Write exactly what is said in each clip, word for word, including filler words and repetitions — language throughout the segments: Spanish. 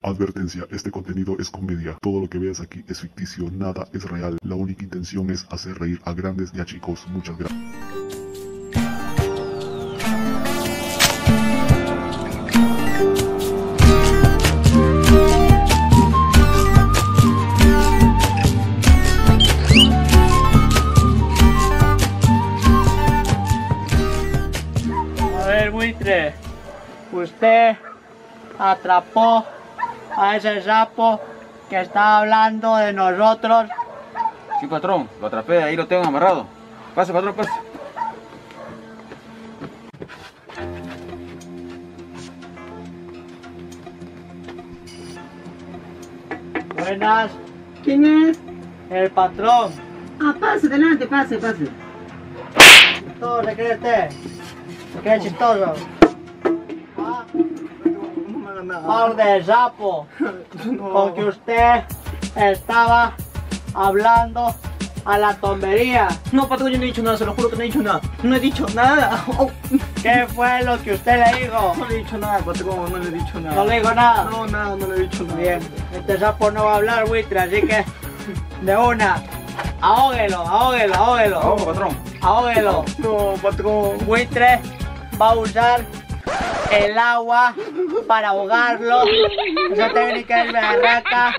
Advertencia, este contenido es comedia. Todo lo que veas aquí es ficticio, nada es real. La única intención es hacer reír a grandes y a chicos. Muchas gracias. A ver, buitre, usted atrapó a ese sapo que está hablando de nosotros. Sí, patrón, lo atrapé, ahí lo tengo amarrado. Pase, patrón, pase. Buenas, ¿Quién es? el patrón. Ah, pase, adelante, pase, pase. Todo se cree usted. Se cree chistoso. Ah, No me haga nada. par de sapo. No. Porque usted estaba hablando a la tontería. No, patrón, yo no he dicho nada, se lo juro que no he dicho nada. No he dicho nada. Oh, ¿Qué fue lo que usted le dijo? no le he dicho nada, patrón, no le he dicho nada. No le digo nada. No, nada, no le he dicho nada. Bien, este sapo no va a hablar, buitre, así que de una, ahóguelo, ahóguelo, ahóguelo, Vamos, patrón. ahóguelo. No, patrón. Buitre va a usar el agua para ahogarlo. Esa técnica es berraca.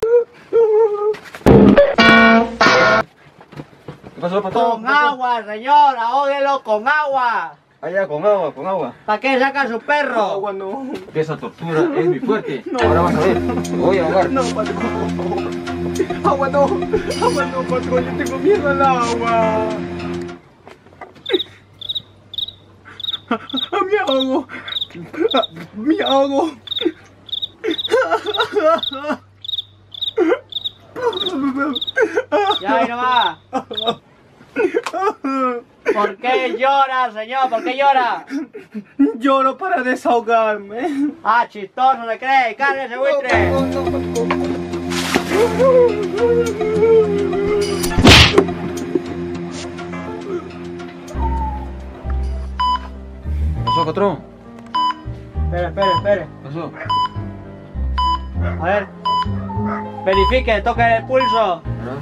¿Qué pasó, patrón? Con agua, señor, ahóguelo con agua. Allá, con agua, con agua. ¿Para qué saca su perro? Agua no. Esa tortura es muy fuerte. No. Ahora vas a ver. Te voy a ahogar. No, patrón. Agua no. Agua no, patrón, yo tengo miedo al agua. Me ahogo. Me ahogo. Ya, ahí no va. ¿Por qué llora, señor? ¿Por qué llora? Lloro para desahogarme. Ah, chistoso se cree. Cárguese, buitre. ¿Qué pasó, patrón? Espere, espere, espere. ¿Qué pasó? A ver. Verifique, toque el pulso.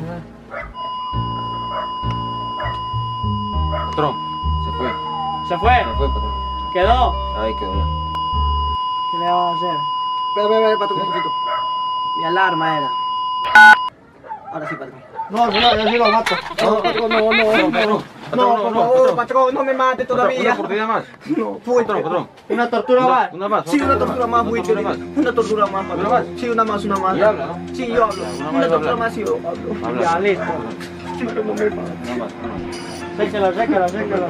Patrón, se fue. ¿Se fue? Se fue, patrón. ¿Quedó? Ahí quedó ya. ¿Qué le vamos a hacer? Espera, espera, espera, patrón, un poquito. Mi alarma era. Ahora sí, patrón. No, señor, yo sí lo mato. No, patrón, no, no, no. patrón. No, por no, favor, patrón. patrón, no me mate Patrón, una todavía. oportunidad más. No, fue. Patrón, patrón. ¿Una tortura Una, más? una más. Sí, una tortura más, Una buitre. tortura más. Una tortura más, ¿Una patrón. más? Sí, una más, una más. Y habla, ¿no? Sí, yo hablo. Una más, Una tortura habla. más, sí, yo hablo. Habla. Ya, listo. Pero no me mate. Una más, una más. Séquelo, séquelo, séquelo.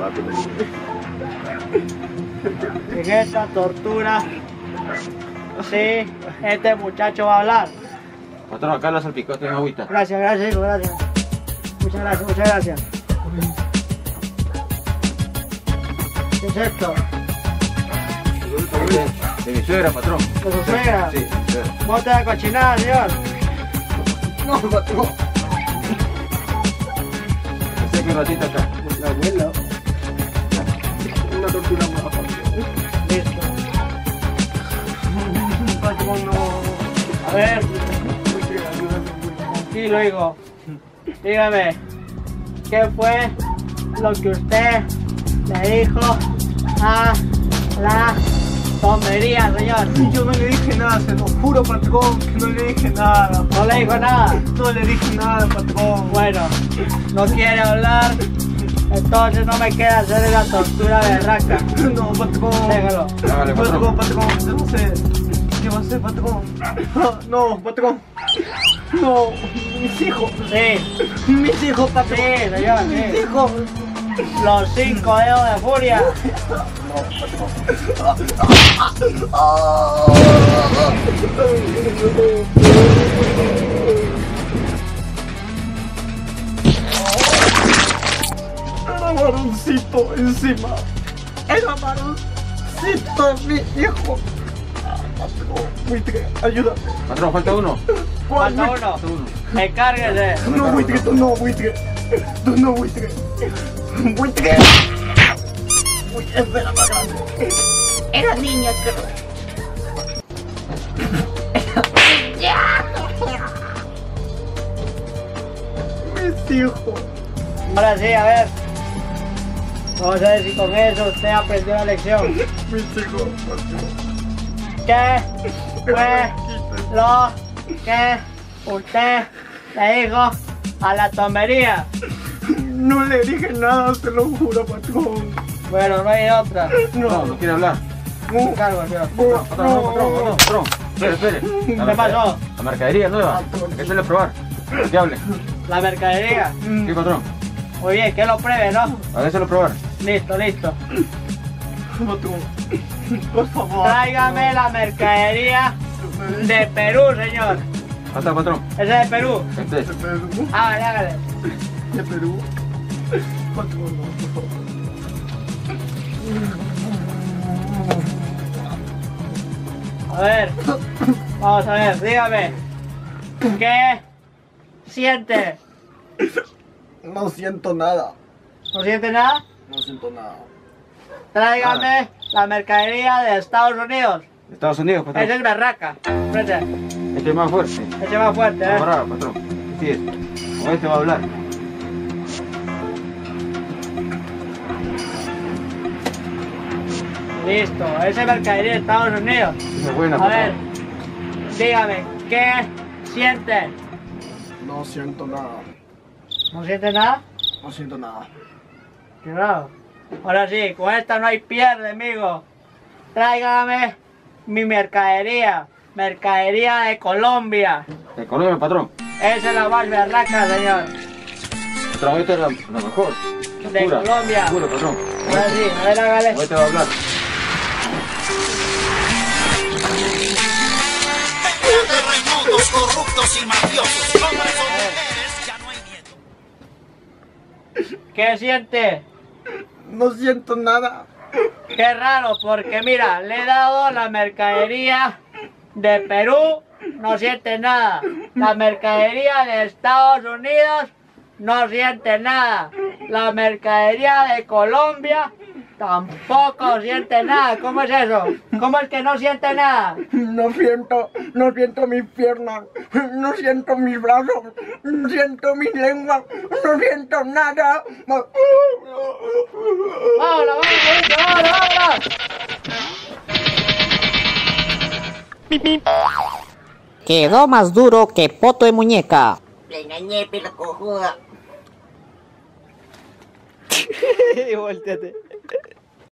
En esta tortura, sí, este muchacho va a hablar. Patrón, acá la salpicaste en agüita. Gracias, gracias, hijo, gracias. Muchas gracias, muchas gracias. ¿Qué es esto? De, de mi suegra, patrón. ¿De su suegra? Sí, de mi suegra. Bote de cochinada, señor. No, patrón. Sé que un ratito acá. La abuela. Una tortura más, patrón. Listo. Patrón, no. A ver, Buitre, ayúdame, buitre. tranquilo, hijo. Dígame, ¿qué fue lo que usted le dijo a la tontería, señor? Yo no le dije nada, se lo juro, patrón, que no le dije nada. No le dijo nada. No le dije nada, patrón. Bueno, no quiere hablar, entonces no me queda hacer la tortura de raca. No, patrón. Déjalo. Hágale, Patrón, patrón. patrón, yo no sé. ¿Qué va a hacer, patrón? No, no, patrón. No, mis hijos. Sí, Mis hijos, patrón. sí, señor, Mis sí. hijos. Los cinco dedos de furia. El varoncito encima. El varoncito, mi hijo. Patrón, buitre, ayúdame. Patrón, falta uno. ¿Cuál, Falta buitre? uno. Falta uno. Encárguese. No, buitre, tú no, buitre. Tú no, buitre. Buitre. Buitre, espera, más grande. Era niña, creo. hijo. Ahora sí, a ver. Vamos a ver si con eso usted aprendió la lección. Mis hijos, ¿Qué fue lo que usted le dijo a la tomería? no le dije nada, se lo juro, patrón. Bueno, no hay otra. No, No, no quiere hablar. Un cargo, señor. Patrón, patrón, patrón, patrón, patrón. Espere, espere. La ¿Qué pasó? mercadería- La mercadería nueva. Hay que hacerle probar. Que hable. La mercadería. Sí, patrón. Muy bien, que lo pruebe, ¿no? A ver, hacerlo probar. Listo, listo. patrón. Por favor. Tráigame la mercadería de Perú, señor. ¿Dónde está, patrón? Ese es de Perú. Este. De Perú. Hágale, hágale. De Perú. Patrón, no, por favor. A ver. Vamos a ver, dígame. ¿Qué siente? No siento nada. ¿No siente nada? No siento nada. Tráigame la mercadería de Estados Unidos. Estados Unidos, patrón. Ese es berraca. Frente. Este es más fuerte. Ese va fuerte, ¿eh? Camarada, patrón. Así es. Con este va a hablar. Listo, ese es mercadería de Estados Unidos. Esa es buena, A patrón. ver, dígame, ¿qué siente? No siento nada. ¿No siente nada? No siento nada. Qué raro. Ahora sí, con esta no hay pierde, amigo. Tráigame mi mercadería. Mercadería de Colombia. De Colombia, patrón. Esa es la más berraca, señor. Patrón, esta es la, la mejor. La De pura. Colombia. Pura, patrón. Ahora sí, a ver, hágale. Con este va a hablar. Terremotos, corruptos y mafiosos. Hombres o mujeres, ya no hay miedo. ¿Qué siente? No siento nada. Qué raro, porque mira, le he dado la mercadería de Perú, no siente nada. La mercadería de Estados Unidos, no siente nada. La mercadería de Colombia, tampoco siente nada. ¿Cómo es eso? ¿Cómo es que no siente nada? No siento, no siento mis piernas, no siento mis brazos, no siento mi lengua, no siento nada. ¡Vámonos, vámonos, bonito, vámonos, vámonos! Quedó más duro que poto de muñeca. Le engañé, pero cojuda. Y volteate.